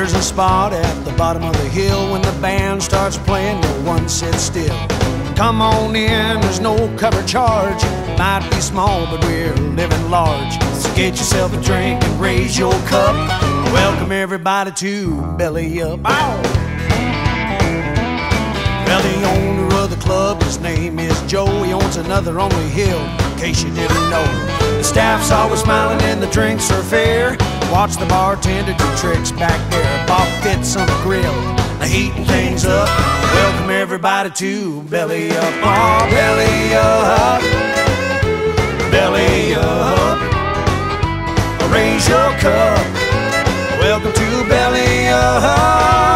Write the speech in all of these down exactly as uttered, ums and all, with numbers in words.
There's a spot at the bottom of the hill. When the band starts playing, no one sits still. Come on in, there's no cover charge. Might be small, but we're living large. So get yourself a drink and raise your cup. Welcome everybody to Belly Up. Ow! Well, the owner of the club, his name is Joe. He owns another on the hill, in case you didn't know. The staff's always smiling and the drinks are fair. Watch the bartender do tricks back there. Bob Fitz on the grill, heating things up. Welcome everybody to Belly Up. Oh, Belly Up, Belly Up. Raise your cup. Welcome to Belly Up.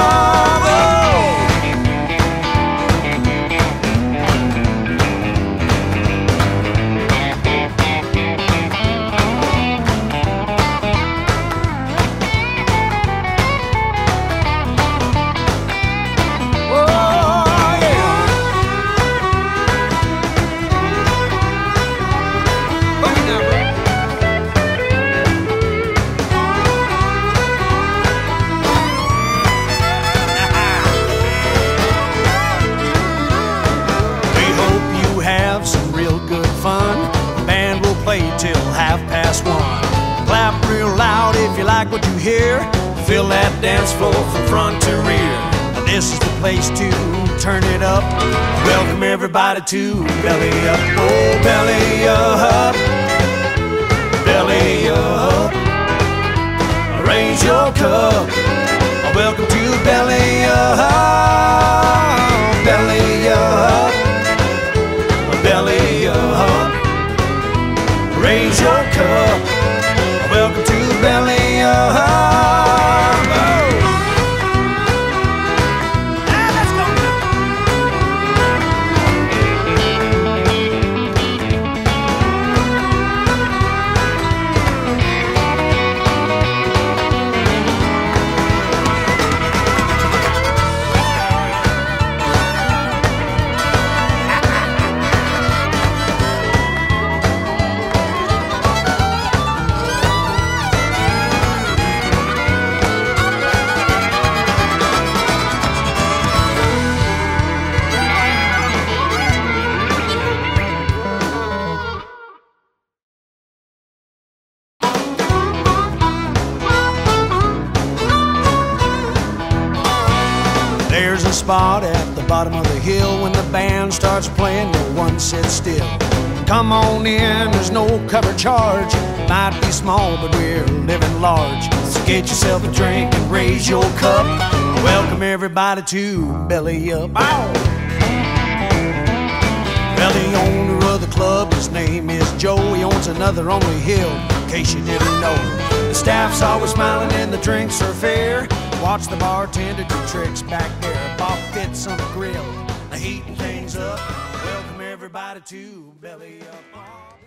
Till half past one. Clap real loud if you like what you hear. Fill that dance floor from front to rear. This is the place to turn it up. Welcome everybody to Belly Up. Oh, Belly Up, Belly Up. Raise your cup. Welcome to Belly Up, Belly Up, Belly Up. Raise your cup. Welcome to Belly Up. There's a spot at the bottom of the hill. When the band starts playing, no one sits still. Come on in, there's no cover charge. Might be small, but we're living large. So get yourself a drink and raise your cup. Welcome everybody to Belly Up. Ow! Well, the owner of the club, his name is Joe. He owns another on the hill, in case you didn't know. The staff's always smiling and the drinks are fair. Watch the bartender do tricks back there. Bob Fitz on the grill, heating things up. Welcome everybody to Belly Up.